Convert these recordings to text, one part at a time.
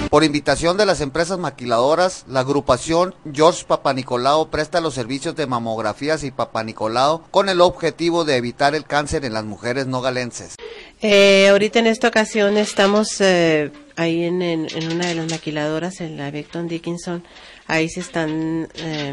Por invitación de las empresas maquiladoras, la agrupación George Papanicolau presta los servicios de mamografías y Papanicolau con el objetivo de evitar el cáncer en las mujeres nogalenses. Ahorita en esta ocasión estamos ahí en una de las maquiladoras, en la Becton Dickinson. Ahí se están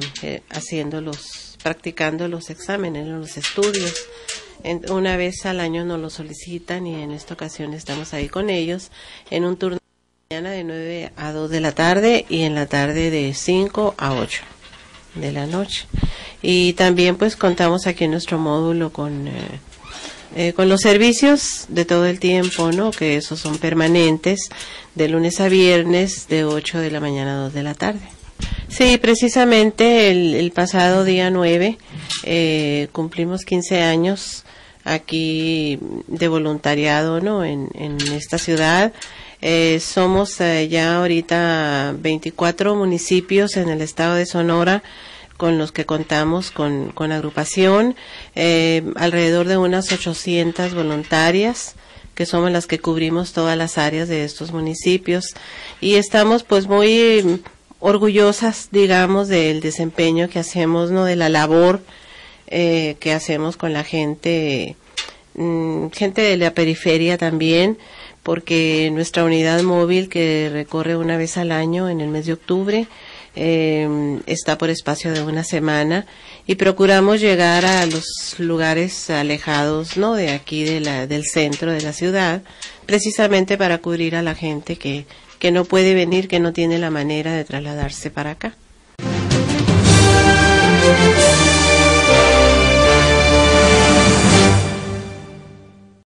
practicando los exámenes, los estudios. Una vez al año nos lo solicitan y en esta ocasión estamos ahí con ellos en un turno de mañana de 9 a 2 de la tarde y en la tarde de 5 a 8 de la noche. Y también pues contamos aquí en nuestro módulo con los servicios de todo el tiempo, ¿no? Que esos son permanentes, de lunes a viernes, de 8 de la mañana a 2 de la tarde. Sí, precisamente el pasado día 9 cumplimos 15 años aquí de voluntariado, ¿no? En esta ciudad. Somos ya ahorita 24 municipios en el estado de Sonora con los que contamos con agrupación, alrededor de unas 800 voluntarias, que somos las que cubrimos todas las áreas de estos municipios, y estamos pues muy orgullosas, digamos, del desempeño que hacemos, ¿no? De la labor que hacemos con la gente de la periferia también, porque nuestra unidad móvil que recorre una vez al año en el mes de octubre está por espacio de una semana y procuramos llegar a los lugares alejados, ¿no? De aquí del centro de la ciudad, precisamente para cubrir a la gente que no puede venir, que no tiene la manera de trasladarse para acá.